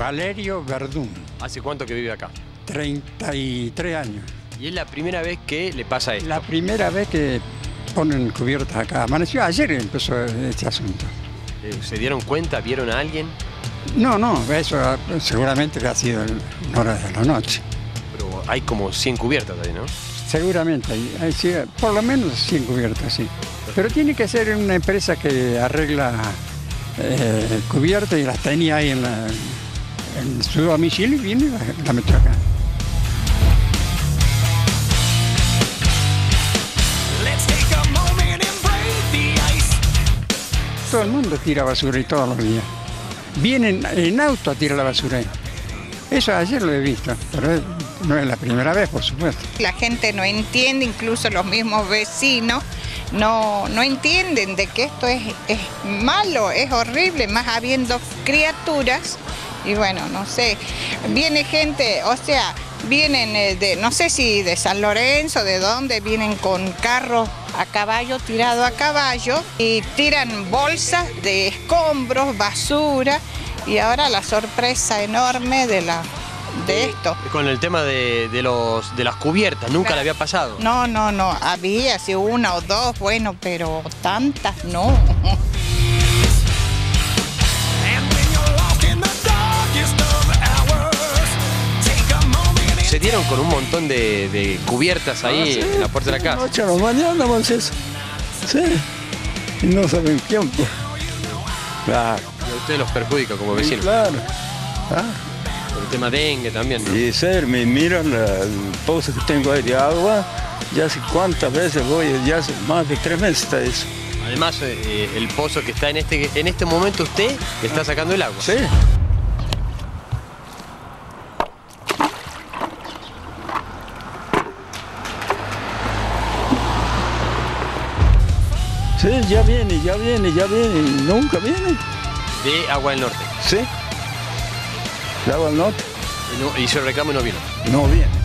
Valerio Verdún. ¿Hace cuánto que vive acá? 33 años. Y es la primera vez que le pasa esto. La primera vez que ponen cubiertas acá. Amaneció ayer empezó este asunto. ¿Se dieron cuenta? ¿Vieron a alguien? No, eso seguramente que ha sido en horas de la noche. Pero hay como 100 cubiertas ahí, ¿no? Seguramente, sí, por lo menos 100 cubiertas, sí. Pero tiene que ser una empresa que arregla cubiertas y las tenía ahí en su domicilio y viene y la metió acá. Todo el mundo tira basura y todos los días. Vienen en auto a tirar la basura ahí. Eso ayer lo he visto, pero no es la primera vez, por supuesto. La gente no entiende, incluso los mismos vecinos no entienden de que esto es malo, es horrible, más habiendo criaturas. Y bueno, no sé, viene gente, o sea, vienen no sé si de San Lorenzo, de dónde, vienen con carros a caballo, tirado a caballo, y tiran bolsas de escombros, basura, y ahora la sorpresa enorme de esto. Con el tema de las cubiertas, nunca le había pasado. No, había, si una o dos, bueno, pero tantas no. Se dieron con un montón de cubiertas ahí sí, en la puerta de la casa. Noche a la mañana, Moisés. Sí. Y no saben quién. Claro. Y a ustedes los perjudica como vecinos. Claro. Por el tema dengue también, ¿no? Y ser, me miran el pozo que tengo ahí de agua. Ya sé cuántas veces voy, ya hace más de 3 meses está eso. Además, el pozo que está en este momento usted está sacando el agua. Sí. Sí, ya viene, y nunca viene. De Agua del Norte. Sí. De Agua del Norte. Y se reclama y no vino. No viene.